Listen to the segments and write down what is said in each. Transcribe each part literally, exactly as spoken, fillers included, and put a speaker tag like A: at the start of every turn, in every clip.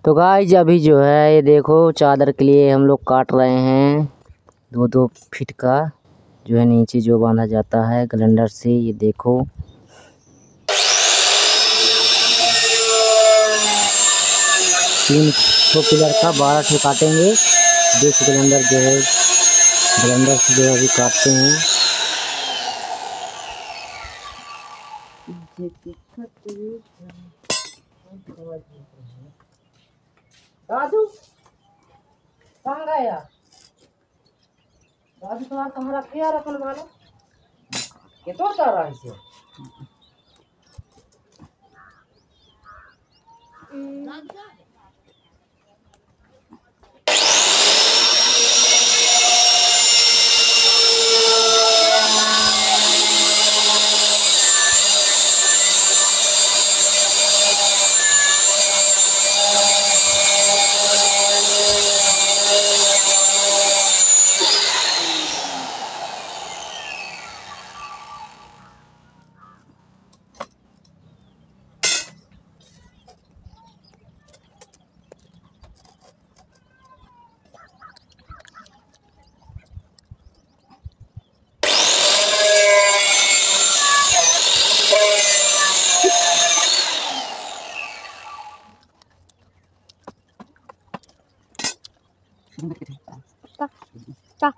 A: तो गाइस अभी जो है ये देखो चादर के लिए हम लोग काट रहे हैं दो दो फीट का जो है नीचे जो बांधा जाता है ग्राइंडर से। ये देखो तीन सौ पिलर का बारह ठो काटेंगे। देख ग्राइंडर जो है ग्राइंडर से जो है अभी काटते हैं। दादू कहाँ गया? दादू तुम्हारा कहाँ रखे यार अपन वाला ये तो कर रहा है इसे। Ta.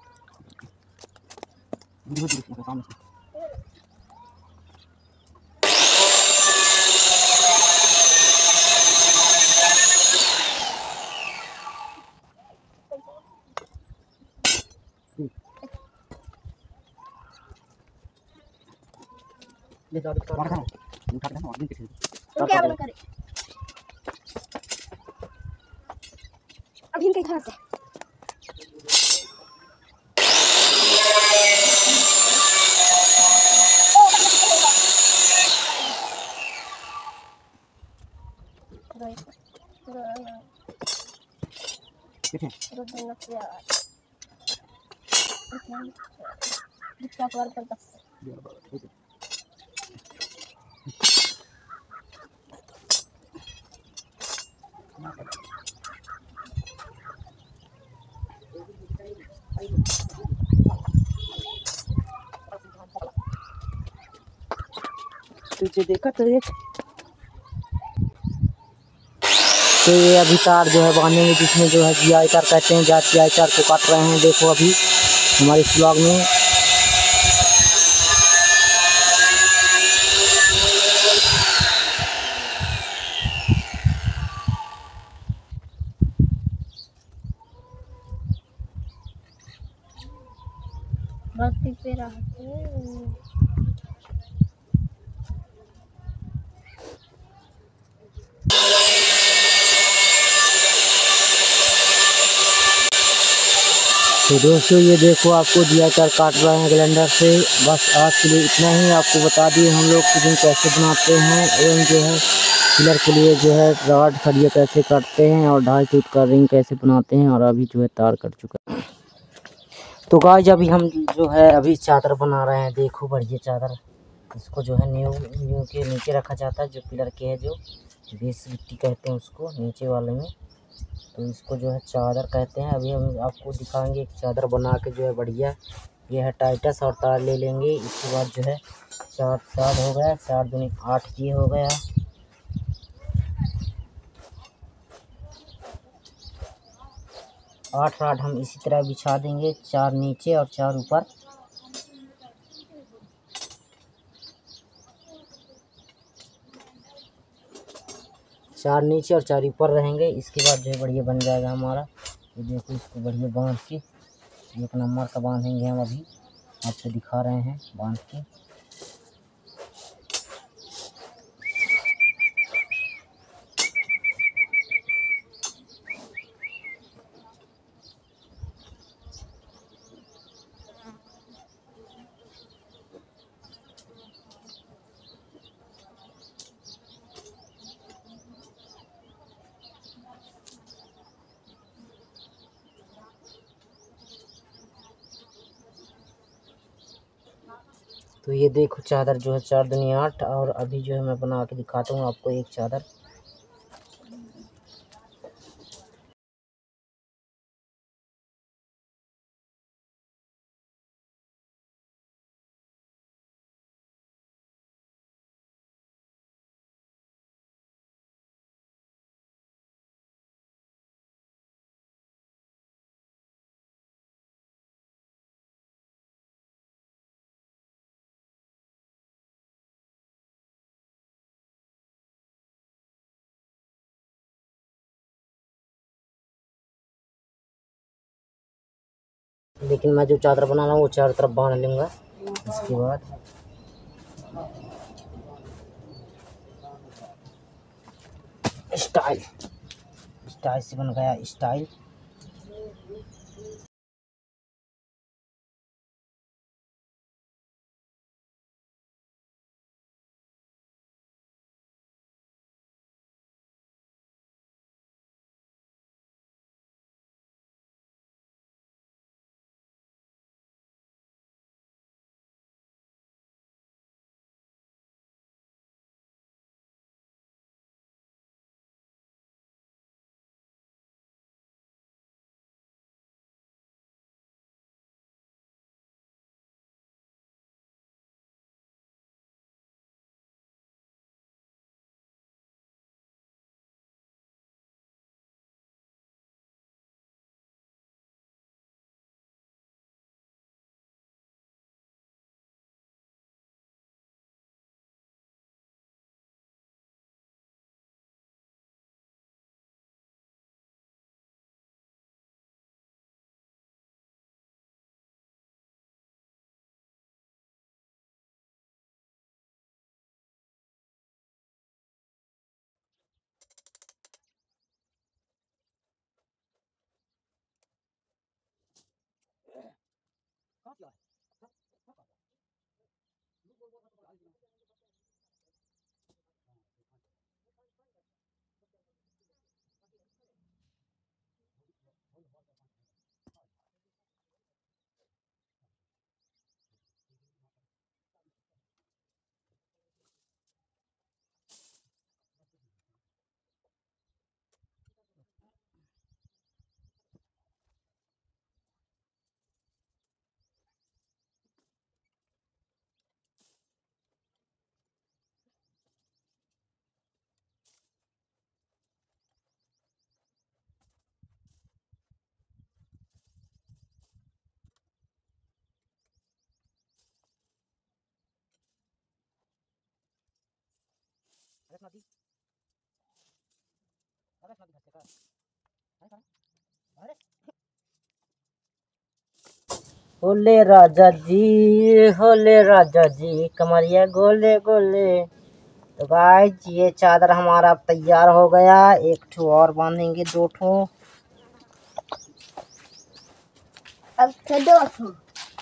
A: क्या बंद करे अभी इनके घर से तुझे देखा तो ये तो ये अभी तार जो है बांधेंगे जिसमें जो है जी आई तार कहते हैं। जात जी आई तार को काट रहे हैं। देखो अभी हमारे इस ब्लॉग में भक्ति पे रहते हैं। तो दोस्तों ये देखो आपको जी आई तार काट रहे हैं ग्राइंडर से। बस आज के लिए इतना ही आपको बता दिए हम लोग रिंग कैसे बनाते हैं एवं जो है पिलर के लिए जो है रॉड सरिया कैसे काटते हैं और ढाई फीट का रिंग कैसे बनाते हैं। और अभी जो है तार कट चुका है। तो गाइस अभी हम जो है अभी चादर बना रहे हैं। देखो बढ़िया चादर इसको जो है न्यू न्यू के नीचे रखा जाता है जो पिलर के है जो बेस गिट्टी कहते हैं उसको नीचे वाले में। तो इसको जो है चादर कहते हैं। अभी हम आपको दिखाएंगे एक चादर बना के जो है बढ़िया। ये है टाइटस और तार ले लेंगे। इसके बाद जो है चार चार हो गया चार दूनी आठ ये हो गया। आठ राड हम इसी तरह बिछा देंगे चार नीचे और चार ऊपर। चार नीचे और चार ऊपर रहेंगे। इसके बाद जो है बढ़िया बन जाएगा हमारा। ये देखो इसको बढ़िया बांध के एक नंबर का बांधेंगे हम। अभी आपको दिखा रहे हैं बांध के। तो ये देखो चादर जो है चार दुनी आठ। और अभी जो है मैं बना के दिखाता हूँ आपको एक चादर। लेकिन मैं जो चादर बना रहा हूँ वो चारों तरफ बांध लूँगा। इसके बाद स्टाइल स्टाइल से बन गया स्टाइल। होले राजा जी होले राजा जी कमरिया गोले गोले। तो गाइस ये चादर हमारा तैयार हो गया। एक ठो और बांधेंगे, दो ठो अब दो ठो।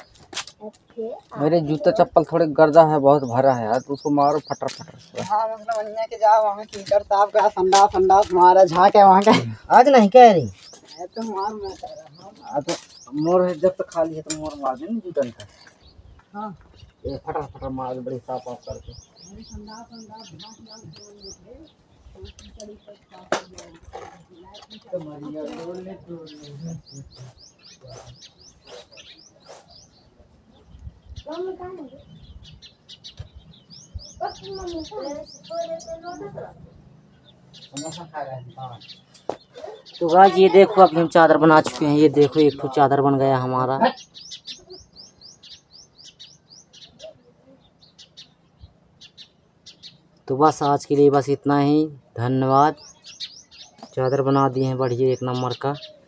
B: मेरे जूता चप्पल थोड़े गर्दा है, बहुत भरा है यार, तो उसको मारो फटर फटर।
A: हाँ मतलब वनिया के जाओ वहाँ कीचड़ साहब का संडास संडास हमारा झाँक है वहाँ का। आज नहीं कह रही तो मार मैं कह रहा हूँ।
B: तो मोर है जब तक खाली है तो मोर मार देना जूतन का।
A: हाँ
B: ये फटर फटर मार के बड़ी साफ साफ करके।
A: तो गाइस ये देखो अभी हम चादर बना चुके हैं। ये देखो एक तो चादर बन गया हमारा। तो बस आज के लिए बस इतना ही। धन्यवाद। चादर बना दिए हैं बढ़िया एक नंबर का।